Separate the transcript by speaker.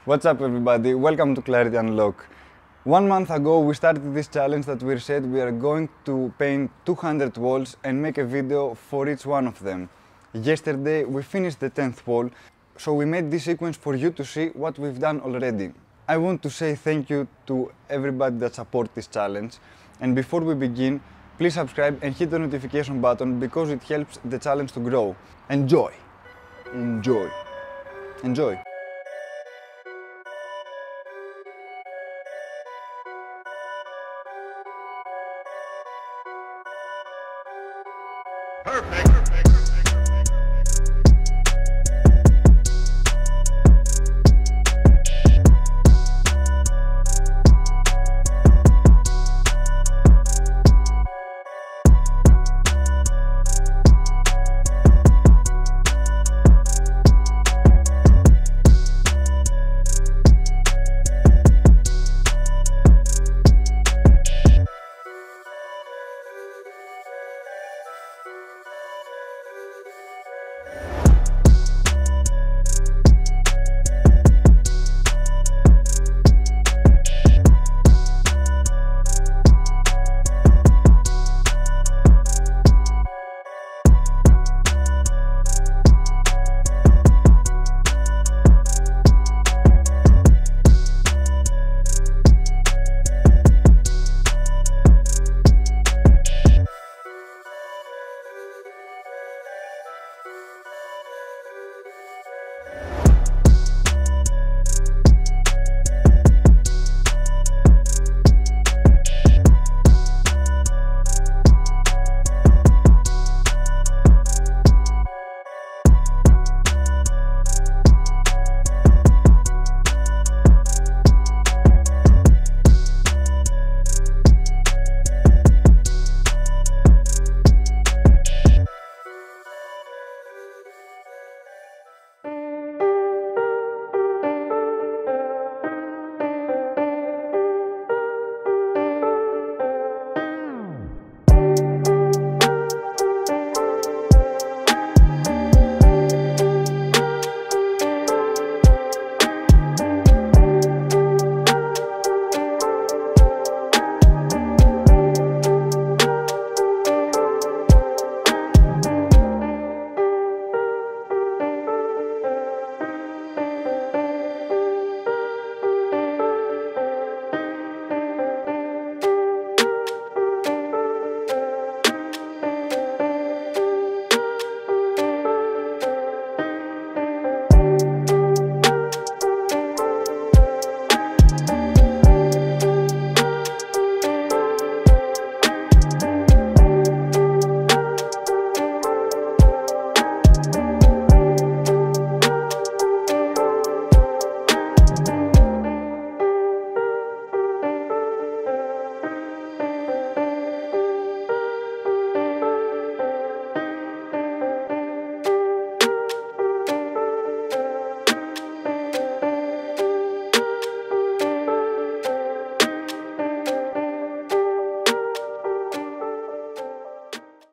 Speaker 1: What's up everybody, welcome to Clarity Unlock. 1 month ago we started this challenge that we said we are going to paint 200 walls and make a video for each one of them. Yesterday we finished the 10th wall, so we made this sequence for you to see what we've done already. I want to say thank you to everybody that supports this challenge, and before we begin, please subscribe and hit the notification button because it helps the challenge to grow. Enjoy! Enjoy! Enjoy!
Speaker 2: Perfect.